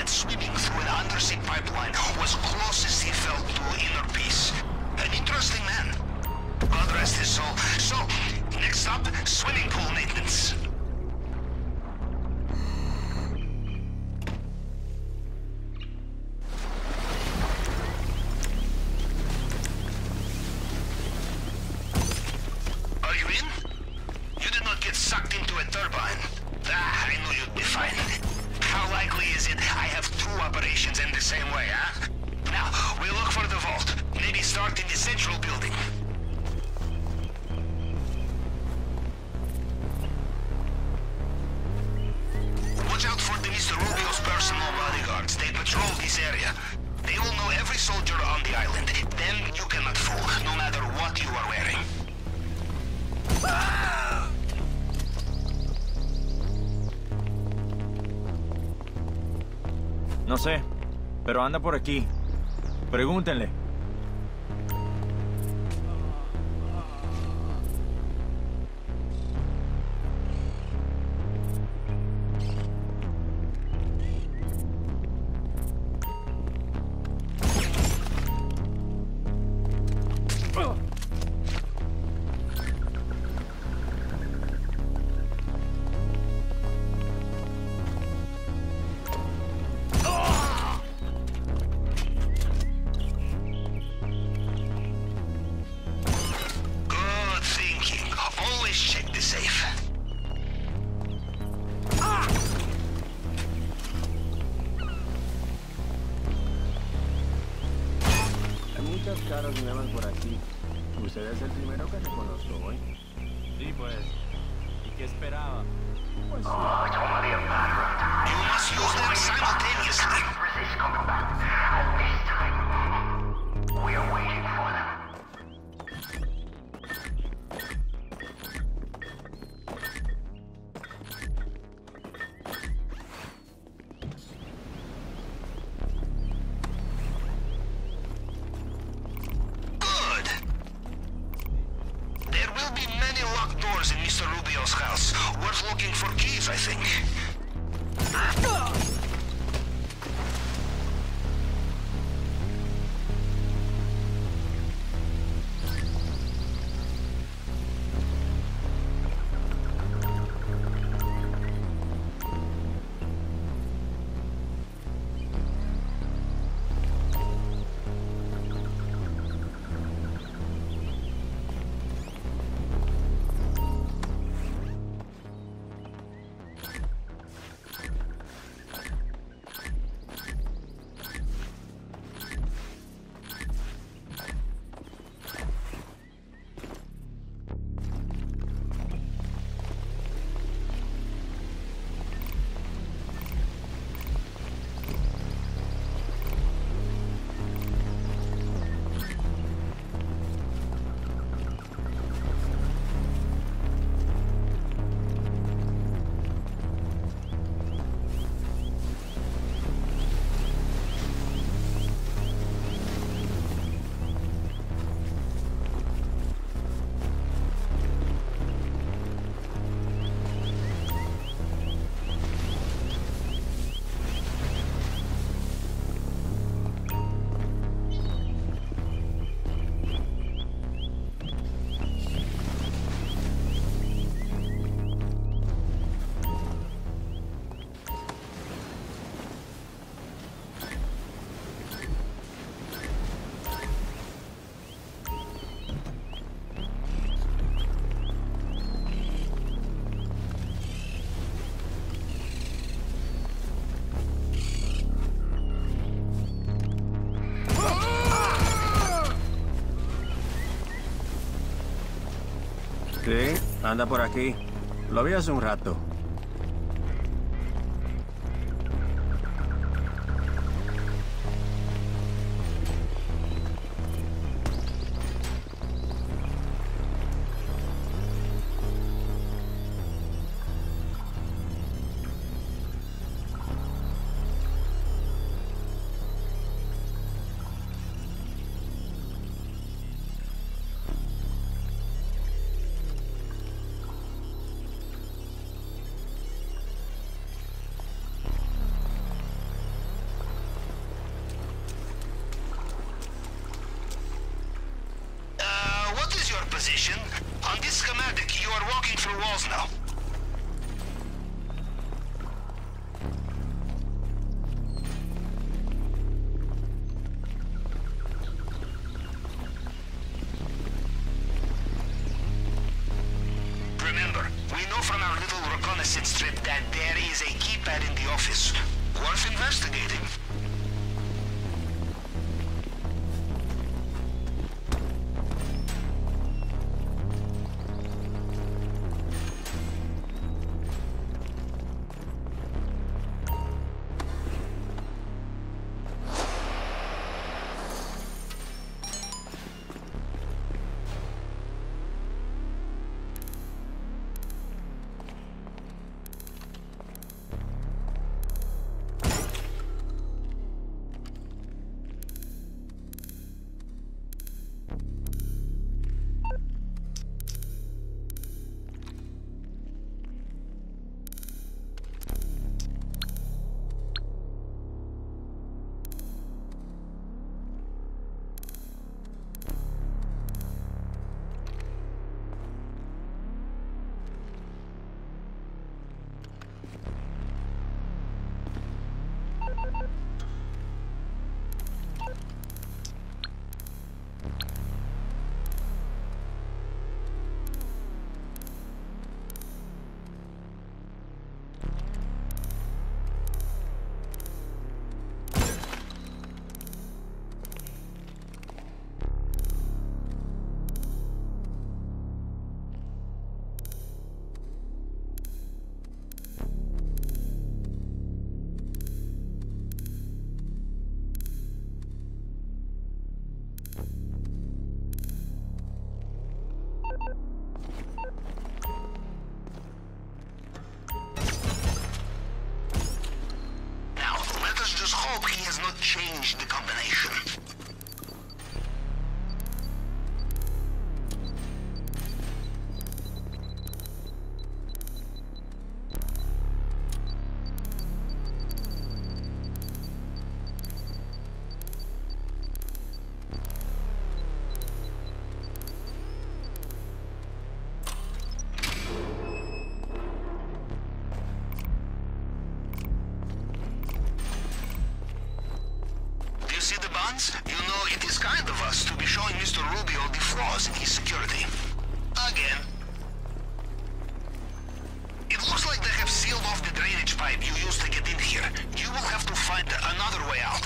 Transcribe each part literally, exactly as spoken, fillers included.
that swimming through an undersea pipeline was closest he felt to inner peace. An interesting man. God rest his soul. So, next up, swimming pool maintenance. Are you in? You did not get sucked into a turbine. Ah, I knew you'd be fine. How likely is it I have two operations in the same way, huh? Now, we'll look for the vault. Maybe start in the central building. Watch out for the Mister Rubio's personal bodyguards. They patrol this area. They will know every soldier on the island. Them you cannot fool, no matter what you are wearing. No sé, pero anda por aquí. Pregúntenle. Caras nuevas por aquí. Usted es el primero que reconozco hoy. Sí, pues. ¿Y qué esperaba? Pues sí. Oh, it's only a matter of time. You must use them simultaneously. Resist coming back. And this time, we are waiting for them. In Mister Rubio's house. Worth looking for keys, I think. Sí, anda por aquí. Lo vi hace un rato. Remember, we know from our little reconnaissance trip that there is a keypad in the office. Worth investigating. Change the combination. You know, it is kind of us to be showing Mister Rubio the flaws in his security. Again. It looks like they have sealed off the drainage pipe you used to get in here. You will have to find another way out.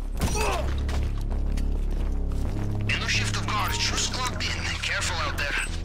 A new shift of guards just clocked in. Careful out there.